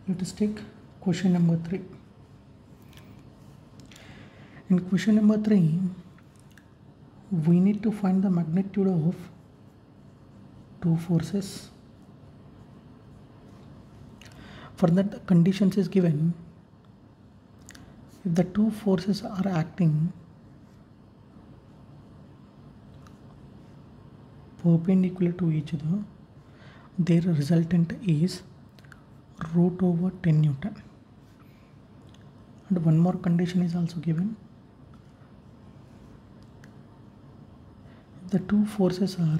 Let us take question number 3. In question number 3, we need to find the magnitude of two forces. For that, the conditions is given. If the two forces are acting perpendicular to each other, their resultant is root over 10 Newton. And one more condition is also given. If the two forces are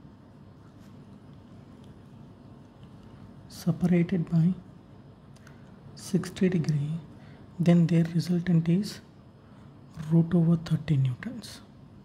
separated by 60 degree, then their resultant is root over 30 newtons.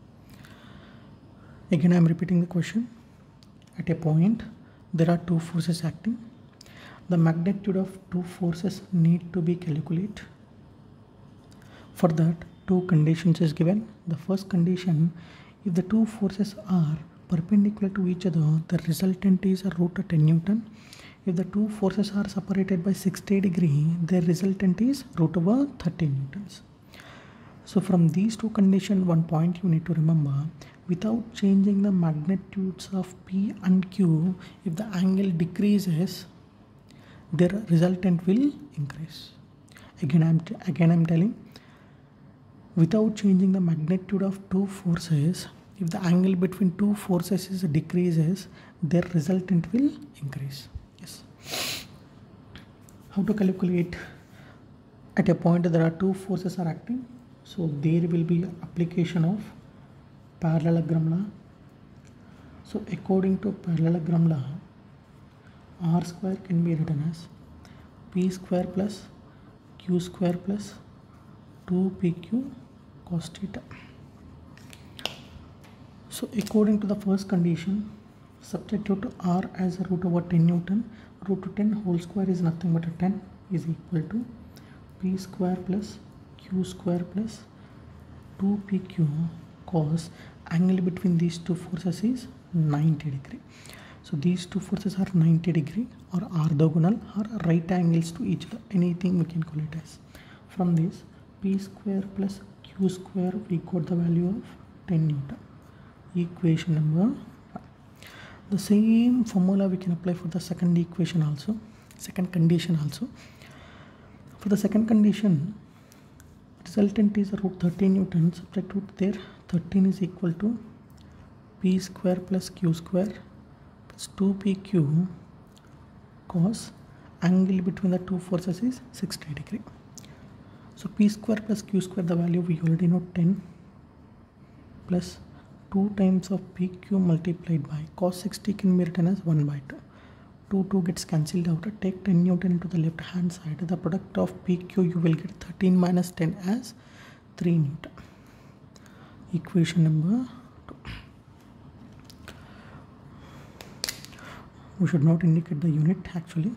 Again, I am repeating the question. At a point, there are two forces acting. The magnitude of two forces need to be calculated. For that, two conditions is given. The first condition, if the two forces are perpendicular to each other, the resultant is a root of 10 Newton. If the two forces are separated by 60 degree, their resultant is root over 30 newtons. So from these two conditions, one point you need to remember, without changing the magnitudes of P and Q, if the angle decreases, their resultant will increase. Again I'm telling, without changing the magnitude of two forces, if the angle between two forces is decreases, their resultant will increase. Yes. How to calculate? At a point there are two forces are acting, so there will be application of parallelogram law. So according to parallelogram law, R square can be written as P square plus Q square plus 2PQ cos theta. So according to the first condition, substitute R as a root over 10 Newton. Root to 10 whole square is nothing but a 10 is equal to P square plus Q square plus 2PQ cos angle between these two forces is 90 degree. So these two forces are 90 degree or orthogonal or right angles to each other. Anything we can call it as. From this, P square plus Q square, we got the value of 10 Newton. Equation number 1. The same formula we can apply for the second equation also, second condition also. For the second condition, resultant is root 13 Newton. Substitute there, 13 is equal to P square plus Q square plus 2PQ cos angle between the two forces is 60 degree. So P square plus Q square, the value we already know, 10 plus 2 times of PQ multiplied by cos 60 can be written as 1 by 2. 2 gets cancelled out. Take 10 Newton into the left hand side. The product of PQ you will get 13 minus 10 as 3 Newton. Equation number 2. We should not indicate the unit actually.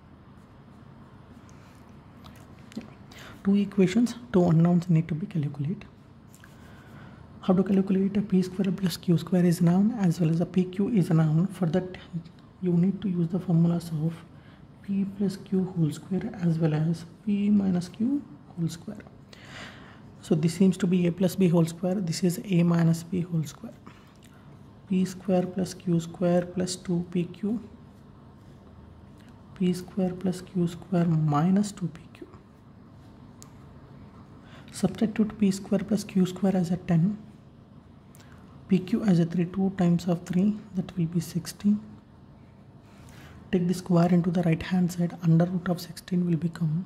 Two equations, two unknowns need to be calculated. How to calculate a P square plus Q square is noun as well as a PQ is a noun. For that, you need to use the formulas of P plus Q whole square as well as P minus Q whole square. So this seems to be A plus B whole square. This is A minus B whole square. P square plus Q square plus 2PQ. P square plus Q square minus 2PQ. Substitute P square plus Q square as a 10. PQ as a 3, 2 times of 3, that will be 16. Take the square into the right hand side, under root of 16 will become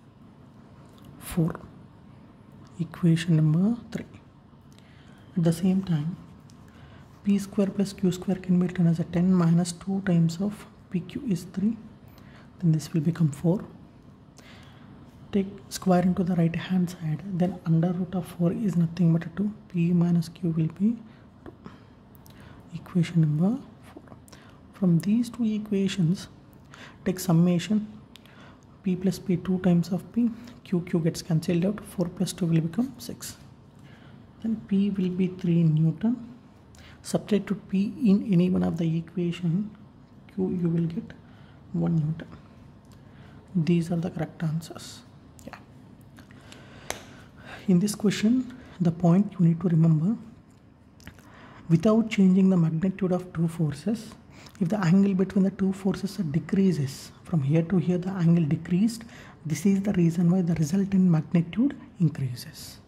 4. Equation number 3. At the same time, P square plus Q square can be written as a 10 minus 2 times of PQ is 3. Then this will become 4. Take square into the right hand side, then under root of 4 is nothing but a 2. P minus Q will be 2. Equation number 4. From these two equations, take summation. P plus P 2 times of P. Q gets cancelled out. 4 plus 2 will become 6. Then P will be 3 Newton. Substitute P in any one of the equation. Q you will get 1 Newton. These are the correct answers. Yeah. In this question, the point you need to remember, without changing the magnitude of two forces, if the angle between the two forces decreases, from here to here the angle decreased, this is the reason why the resultant magnitude increases.